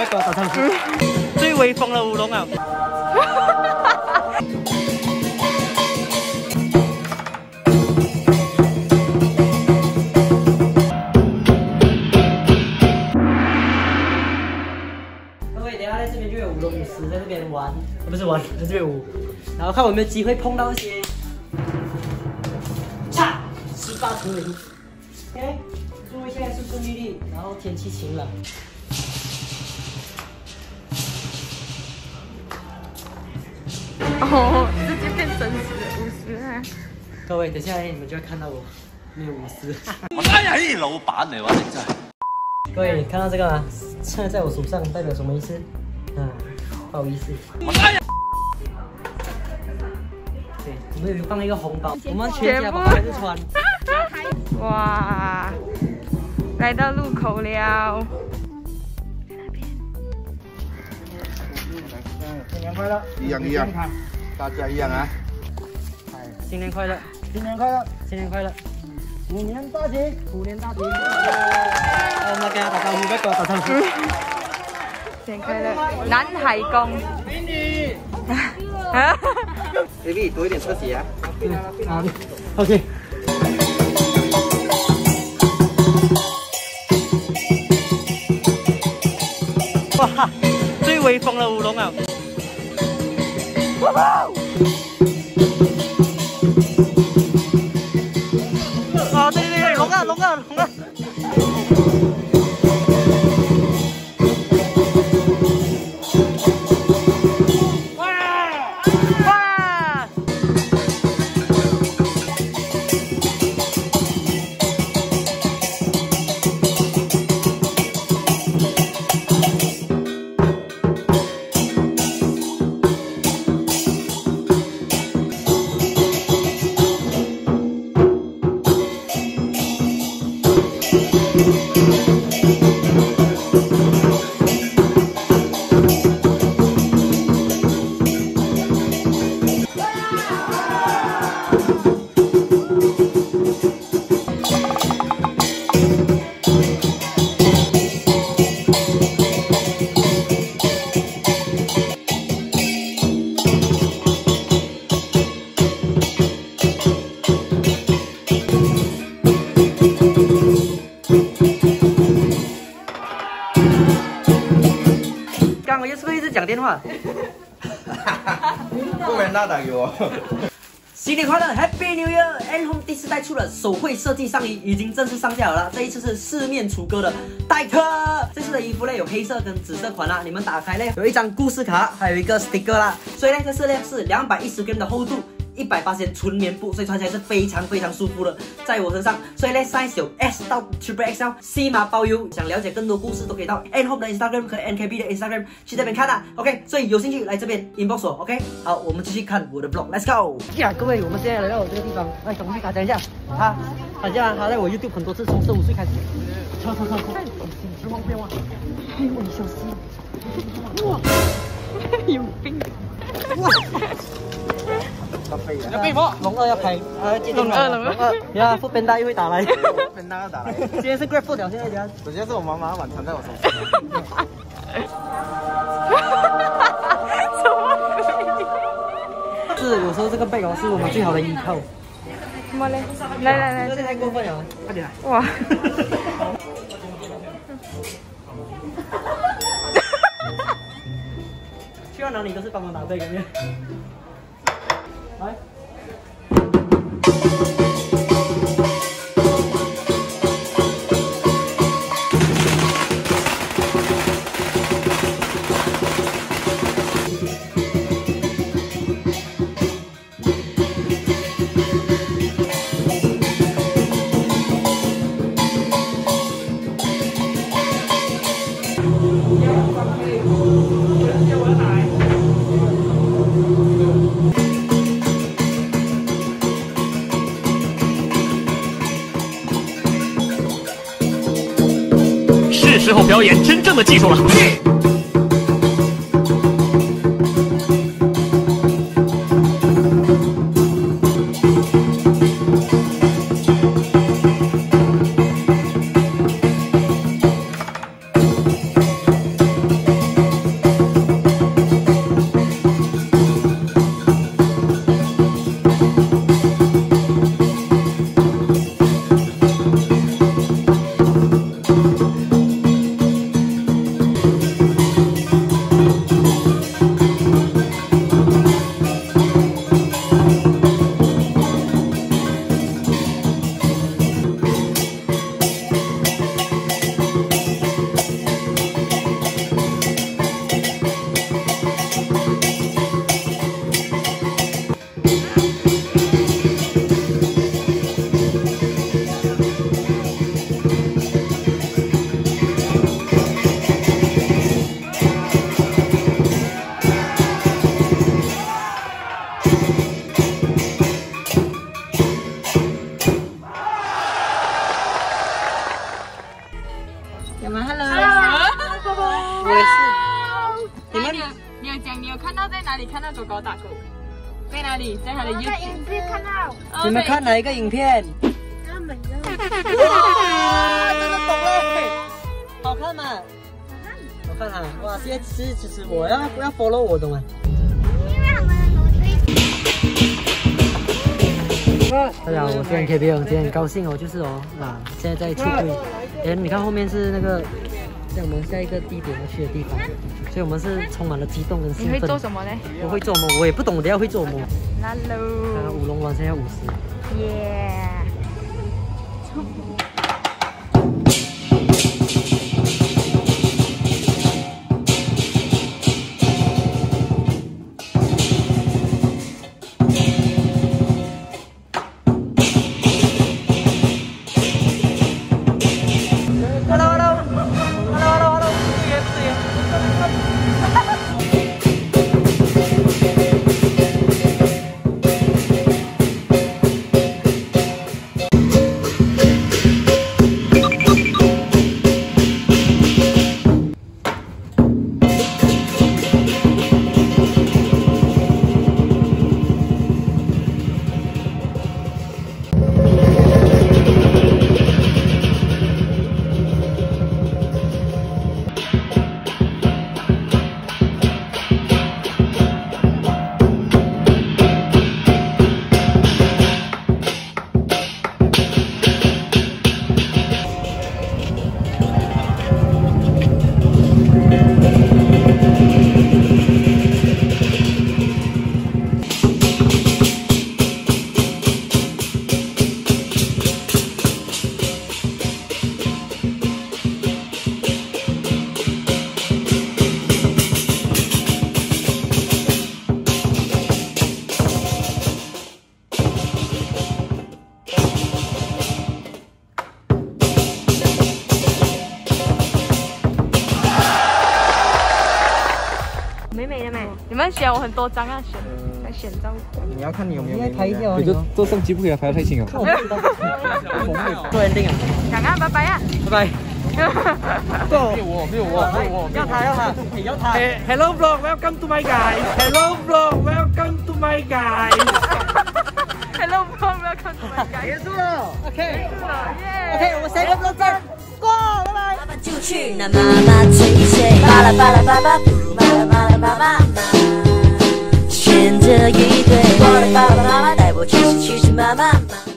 要给我打上去。最威风的乌龙啊！各位，等下在这边就有舞龙舞狮在这边玩，不是玩，在这边舞，然后看我有没有机会碰到一些，18图灵。OK， 祝一切顺顺利利，然后天气晴朗。 哦，直接变真实的巫师啊！ 各位，等下来你们就会看到我没有巫师。 哎呀，老闆嚟喎，你真係。 各位，你看到这个吗？现在在我手上代表什么意思？啊，不好意思。对，我们有放一个红包，我们全家把牌子穿。 哇，来到路口了。 新年快乐！ 一样一样，大家一样啊！ 新年快乐！ 新年快乐！ 新年快乐！ 虎年大吉！ 虎年大吉！我们给他打招呼，不要给我打招呼。 新年快乐！南海公。 美女。 Baby， 多一点特写啊！好 ，OK。哇，最威风的乌龙啊！ 啊，对对对，龙啊龙啊龙啊！哇哇！我就是不是一直讲电话？ 不能大打给我。 新年快乐 ，Happy New Year！N Home 第4代出了手绘设计上衣，已经正式上架了。这一次是四面楚歌的代课。这次的衣服呢有黑色跟紫色款啦，你们打开呢有一张故事卡，还有一个 sticker 啦。所以呢这次呢是210g的厚度。 100%纯棉布，所以穿起来是非常非常舒服的，在我身上。所以呢 ，size 有 S 到 XXL，C 码包邮。想了解更多故事，都可以到 N Home 的 Instagram 和 NKB 的 Instagram 去这边看啦。OK， 所以有兴趣来这边 inbox 我。OK， 好，我们继续看我的 vlog，Let's go。呀，各位，我们现在来到我这个地方，来，等我去打讲一下。他在我 YouTube 很多次，从15岁开始。超，千万不要忘，你小心。哇， 有病！ 哇！ 要备货， 龙2要开，龙二，呀，副边大又会打来， 边大要打来。 今天是 Grab 4条，现在怎样？ 首先是我妈妈晚餐在我手上。 什么鬼？ 是有时候这个 bag 是我们最好的依靠。 什么嘞？来， 这太过分了，快点来！ 哇！ 去到哪里都是帮忙拿 bag 的。 来。 是时候表演真正的技术了。 有看到在哪里看到狗狗打狗？在哪里？在他的 YouTube 影片看到。 你们看哪一个影片？ 他们的。 哇，真的懂嘞！好看吗？好看啊！哇，现在其实我要 follow 我懂吗？ 因为他们的努力。 大家好，我是 NKB， 今天很高兴哦，就是哦，现在在出柜。你看后面是那个，在我们下一个地点要去的地方，所以我们是充满了激动跟兴奋。 你会做什么呢？ 我会做什么？我也不懂，我等下会做什么。 那喽。 看看舞龙丸现在50。 耶。美美的美，你们选我很多张啊，选照。 你要看你有没有？ 应该拍一条。 你做相机不可以拍得太清啊。 做 ending 啊！ 讲啊，拜拜啊！ 拜拜。 没有我。 要他。要他。 Hello vlog, welcome to my guys. Hello vlog, welcome to my guys. Hello vlog, welcome to my guys. 结束了。OK， 耶。 我们下一个 vlog 见，过，拜拜。 妈妈就去那妈妈催催，巴拉巴拉巴拉，不如巴拉巴拉巴拉妈，选择一对。我的爸爸妈妈带我去吃妈妈。